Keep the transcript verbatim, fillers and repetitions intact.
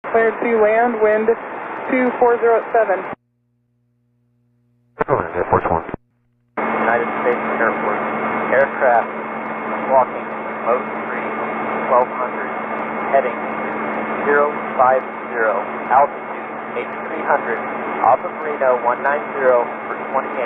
Cleared to land, wind two four zero seven. Air Force One. United States Air Force. Aircraft walking mode three, twelve hundred, heading zero five zero, altitude eighty-three hundred, off of Reno one nine zero for twenty-eight.